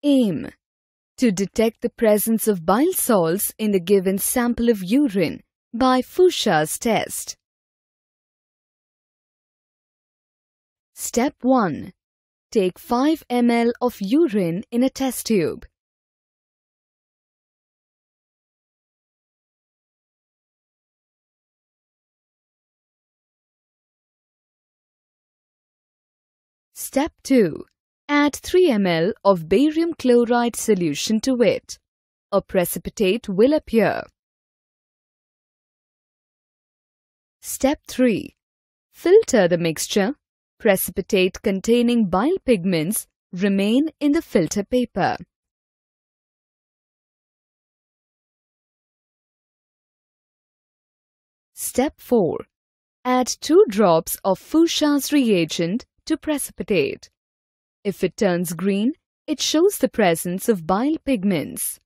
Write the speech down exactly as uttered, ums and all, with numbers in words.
Aim: to detect the presence of bile salts in the given sample of urine by Fouchet's test. Step one. Take five milliliters of urine in a test tube. Step two. Add three milliliters of barium chloride solution to it. A precipitate will appear. Step three. Filter the mixture. Precipitate containing bile pigments remain in the filter paper. Step four. Add two drops of Fouchet's reagent to precipitate. If it turns green, it shows the presence of bile pigments.